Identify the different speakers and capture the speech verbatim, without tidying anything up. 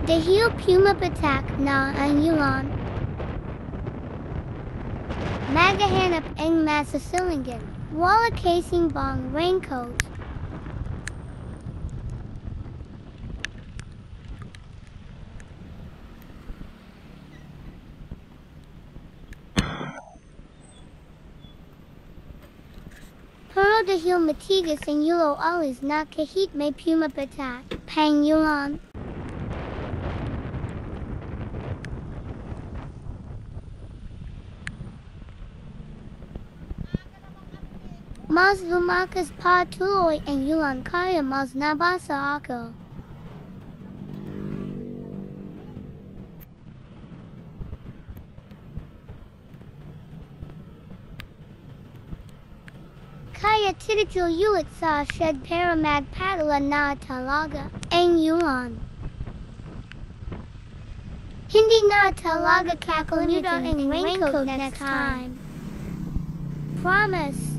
Speaker 1: Dahil Puma Patak na ang Yulan. Magahanap ang masasilingan. Wala casing bang raincoat. Pero dahil matigas ang ulo alis na kahit may Puma Patak, pang Yulan. Mas lumakas pa tuloy ang ulan kaya mas nabasa ako. Kaya titigil ulit sa shed para magpadala na talaga ang ulan. Hindi na talaga kakalimutan ang raincoat next time. Promise.